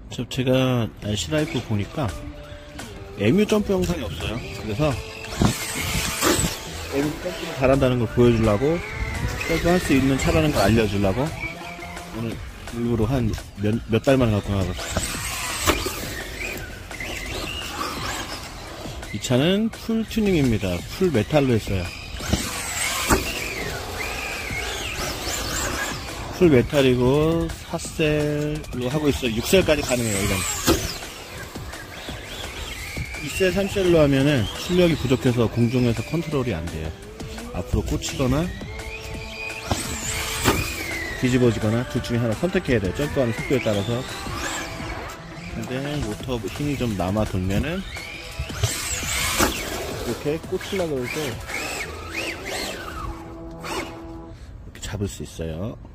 제가 RC라이프 보니까 MU 점프 영상이 없어요. 그래서 MU 점프를 잘한다는 걸 보여주려고, 점프할 수 있는 차라는 걸 알려주려고 오늘 일부러 한 몇 달만 갖고 나가봤어요. 이 차는 풀 튜닝입니다. 풀 메탈로 했어요. 풀 메탈이고 4셀로 하고 있어요. 6셀까지 가능해요. 이건 2셀 3셀로 하면은 출력이 부족해서 공중에서 컨트롤이 안 돼요. 앞으로 꽂히거나 뒤집어지거나 둘 중에 하나 선택해야 돼요. 점프하는 속도에 따라서. 근데 모터 힘이 좀 남아 돌면은 이렇게 꽂히려고 해서 이렇게 잡을 수 있어요.